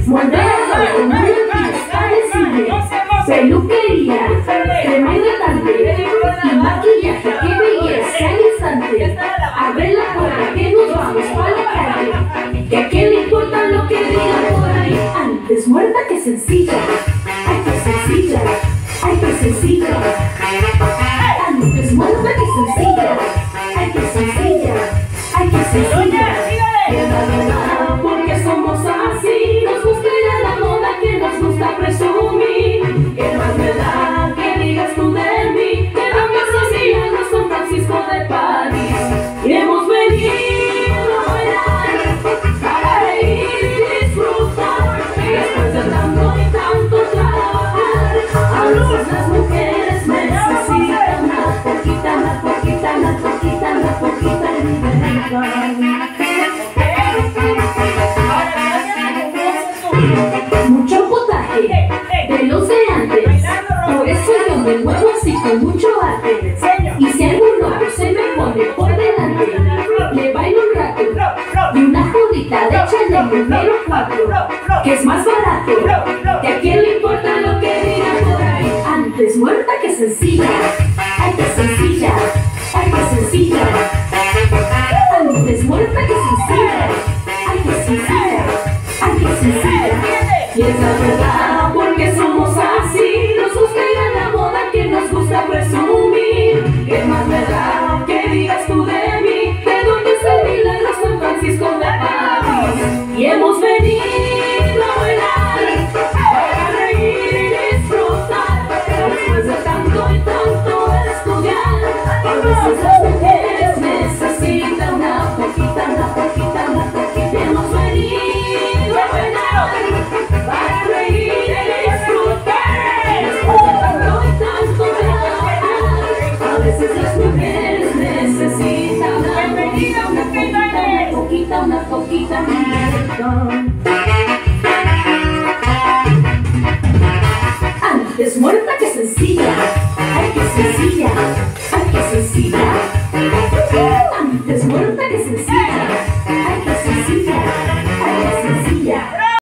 moldea todo, moda cine, peluquería, crema hidratante y maquillaje, qué belleza al instante. Abre la puerta que nos vamos para la calle, que a quién le importa lo que digan por ahí. Antes muerta que sencilla, ay qué sencilla, ay qué sencilla. Antes muerta que sencilla, ay qué sencilla, ay qué sencilla. Porque somos así, nos gusta ir a la moda, que nos gusta presumir. ¿Qué más me da que digas tú de mí? Que vamos a Milano, San Francisco de París. Y hemos venido a bailar, para reír y disfrutar. Y después de tanto y tanto trabajar, a veces las mujeres necesitan una poquita, una poquita, una poquita, una poquita de libertad. Mucho potaje de los de antes, por eso yo me muevo así con mucho arte. Y si algún loco se me pone por delante, le bailo un rato y una jodita de Chanel número 4, que es más barato, que a quién le importa lo que digan por ahí. Antes muerta que sencilla, ay que sencilla, ay que sencilla. Antes muerta que sencilla, ay que sencilla, ay que sencilla. Y es la verdad, porque somos así, nos gusta ir a la moda, que nos gusta presumir. ¿Qué más me da que digas tú de mí? ¿De dónde es el Milano, San Francisco de París? Y hemos venido a bailar, para reír y disfrutar. Después de tanto y tanto estudiar, a veces las mujeres necesitan una poquita, una poquita, una poquita. Y hemos venido a bailar, para reír y disfrutar. Después de tanto y tanto trabajar, a veces las mujeres necesitan una poquita, una poquita, una poquita, una poquita, una poquita.